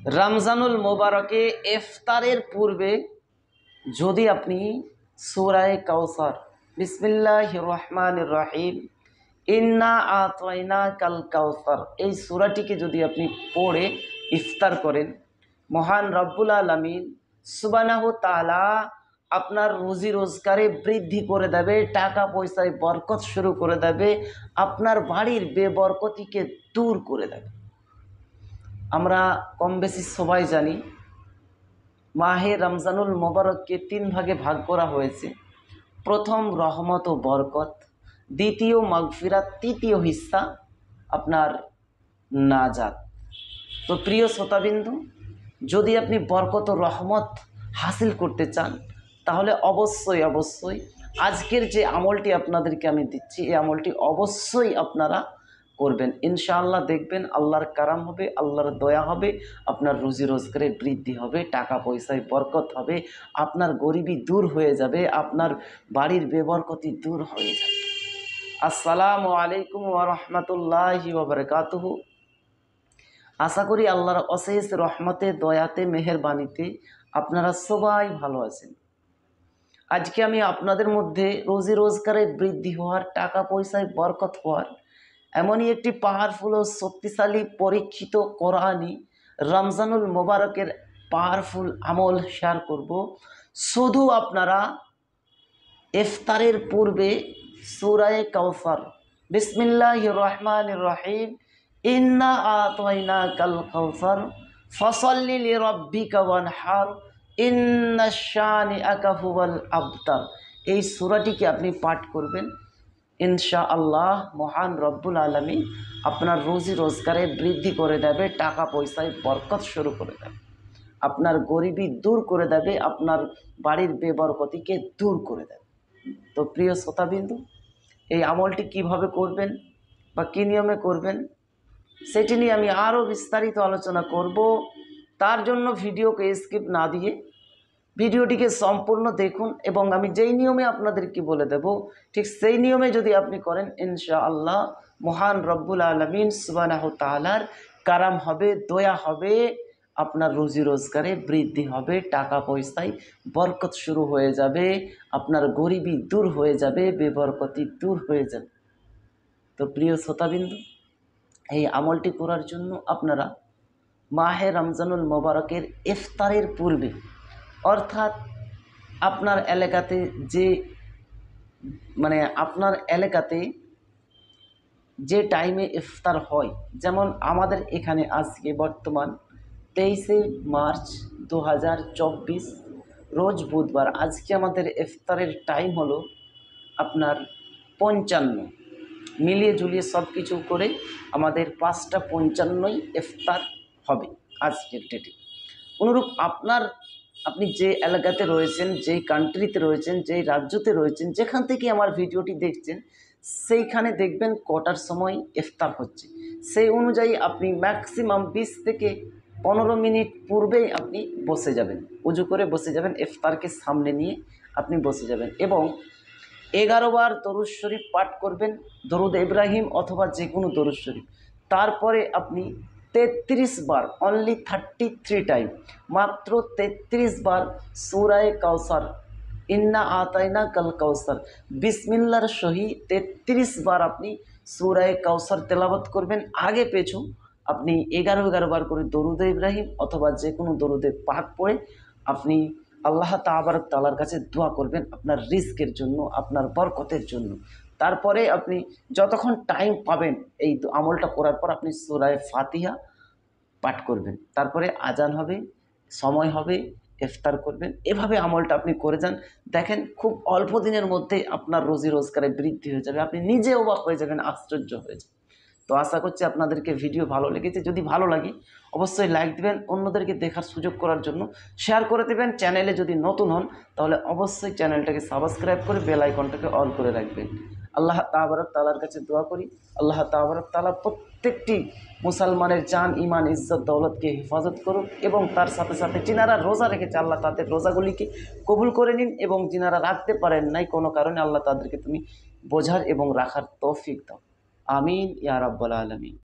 রমজানুল মোবারকে ইফতারের পূর্বে যদি আপনি সূরা কাউসার বিসমিল্লাহির রহমানির রহিম ইন্না আতাইনাকাল কাউসার এই সূরাটিকে যদি আপনি পড়ে ইফতার করেন, মহান রব্বুল আলামিন সুবহানাহু তাআলা আপনার রুজি রোজগারে বৃদ্ধি করে দেবে, টাকা পয়সায় বরকত শুরু করে দেবে, আপনার বাড়ির বেবরকতিকে দূর করে দেবে। আমরা কম বেশি সবাই জানি মাহে রমজানুল মোবারককে 3 ভাগে ভাগ করা হয়েছে। প্রথম রহমত ও বরকত, দ্বিতীয় মাগফিরাত, তৃতীয় হিস্সা আপনার নাজাত। তো প্রিয় শ্রোতাবিন্দু, যদি আপনি বরকত ও রহমত হাসিল করতে চান তাহলে অবশ্যই আজকের যে আমলটি আপনাদেরকে আমি দিচ্ছি এই আমলটি অবশ্যই আপনারা করবেন। ইনশাআল্লাহ দেখবেন আল্লাহর কারাম হবে, আল্লাহর দয়া হবে, আপনার রুজি রোজগারে বৃদ্ধি হবে, টাকা পয়সায় বরকত হবে, আপনার গরিবী দূর হয়ে যাবে, আপনার বাড়ির বেবরকতি দূর হয়ে যাবে। আসসালামু আলাইকুম ওয়া রাহমাতুল্লাহি ওয়া বারাকাতুহু। আশা করি আল্লাহর অশেষ রহমতে, দয়াতে, মেহেরবানিতে আপনারা সবাই ভালো আছেন। আজকে আমি আপনাদের মধ্যে রুজি রোজগারে বৃদ্ধি হওয়ার, টাকা পয়সায় বরকত হওয়ার এমনই একটি পাওয়ারফুল ও শক্তিশালী পরীক্ষিত কোরআনি রমজানুল মোবারকের পাওয়ারফুল আমল শেয়ার করব। শুধু আপনারা ইফতারের পূর্বে সূরা কাউসার বিসমিল্লাহির রহমানির রহিম ইন্না আতাইনাকাল কাউসার ফসল্লি লিরাব্বিকা ওয়ানহার ইন্না শানিআকা হুয়াল আবতার, এই সূরাটিকে আপনি পাঠ করবেন। ইনশাআল্লাহ মহান রব্বুল আলামিন আপনার রুজি রোজগারে বৃদ্ধি করে দেবে, টাকা পয়সায় বরকত শুরু করে দেবে, আপনার গরিবী দূর করে দেবে, আপনার বাড়ির বেবরকতিকে দূর করে দেবে। তো প্রিয় শ্রোতাবিন্দু, এই আমলটি কিভাবে করবেন বা কী নিয়মে করবেন সেটি নিয়ে আমি আরও বিস্তারিত আলোচনা করব। তার জন্য ভিডিওকে স্কিপ না দিয়ে ভিডিওটিকে সম্পূর্ণ দেখুন এবং আমি যেই নিয়মে আপনাদেরকে বলে দেব ঠিক সেই নিয়মে যদি আপনি করেন ইনশাআল্লাহ মহান রব্বুল আলামিন সুবহানাহু তাআলার কারাম হবে, দয়া হবে, আপনার রুজি রোজগারে বৃদ্ধি হবে, টাকা পয়সায় বরকত শুরু হয়ে যাবে, আপনার গরিবী দূর হয়ে যাবে, বেবরকতি দূর হয়ে যাবে। তো প্রিয় শ্রোতাবিন্দু, এই আমলটি করার জন্য আপনারা মাহে রমজানুল মোবারকের ইফতারের পূর্বে, অর্থাৎ আপনার এলাকাতে আপনার এলাকাতে যে টাইমে ইফতার হয়, যেমন আমাদের এখানে আজকে বর্তমান 23শে মার্চ 2024 রোজ বুধবার। আজকে আমাদের ইফতারের টাইম হলো আপনার 55, মিলিয়ে ঝুলিয়ে সব কিছু করে আমাদের 5:55 ইফতার হবে আজকের ডেটে। অনুরূপ আপনি যে এলাকাতে রয়েছেন, যেই কান্ট্রিতে রয়েছেন, যেই রাজ্যতে রয়েছেন, যেখান থেকে আমার ভিডিওটি দেখছেন সেইখানে দেখবেন কটার সময় ইফতার হচ্ছে, সেই অনুযায়ী আপনি ম্যাক্সিমাম 20 থেকে 15 মিনিট পূর্বেই আপনি বসে যাবেন, উজু করে বসে যাবেন, ইফতারকে সামনে নিয়ে আপনি বসে যাবেন এবং 11 বার দরুদ শরীফ পাঠ করবেন, দরুদ ইব্রাহিম অথবা যে কোনো দরুদ শরীফ। তারপরে আপনি 33 বার, অনলি 33 টাইম, মাত্র 33 বার সূরা কাউসার ইন্না আতাইনাকাল কাউসার বিসমিল্লাহর সহি 33 বার আপনি সূরা কাউসার তেলাওয়াত করবেন। আগে পেছু আপনি 11 বার করে দরুদ ইব্রাহিম অথবা যে কোনো দরুদে পাক পড়ে আপনি আল্লাহ তাবারক তাআলার কাছে দোয়া করবেন আপনার রিজকের জন্য, আপনার বরকতের জন্য। তারপরে আপনি যতক্ষণ টাইম পাবেন এই আমলটা করার পর আপনি সূরা ফাতিহা পাঠ করবেন, তারপরে আজান হবে, সময় হবে, ইফতার করবেন। এভাবে আমলটা আপনি করে যান, দেখেন খুব অল্প দিনের মধ্যে আপনার রুজি রোজগারে বৃদ্ধি হয়ে যাবে, আপনি নিজে অবাক হয়ে যাবেন, আশ্চর্য হয়ে যাবেন। তো আশা করছি আপনাদেরকে ভিডিও ভালো লেগেছে। যদি ভালো লাগে অবশ্যই লাইক দিবেন, অন্যদেরকে দেখার সুযোগ করার জন্য শেয়ার করে দেবেন। চ্যানেলে যদি নতুন হন তাহলে অবশ্যই চ্যানেলটাকে সাবস্ক্রাইব করে বেল আইকনটাকে অল করে রাখবেন। আল্লাহ তাবারক তাআলার কাছে দোয়া করি আল্লাহ তাবারক তাআলা প্রত্যেকটি মুসলমানের জান, ইমান, ইজ্জত, দৌলতকে হেফাজত করুক এবং তার সাথে সাথে যিনারা রোজা রেখেছে আল্লাহ তাদের রোজাগুলিকে কবুল করে নিন এবং যিনারা রাখতে পারেন নাই কোনো কারণে আল্লাহ তাদেরকে তুমি বোঝার এবং রাখার তৌফিক দাও। আমিন ইয়া রাব্বাল আলামিন।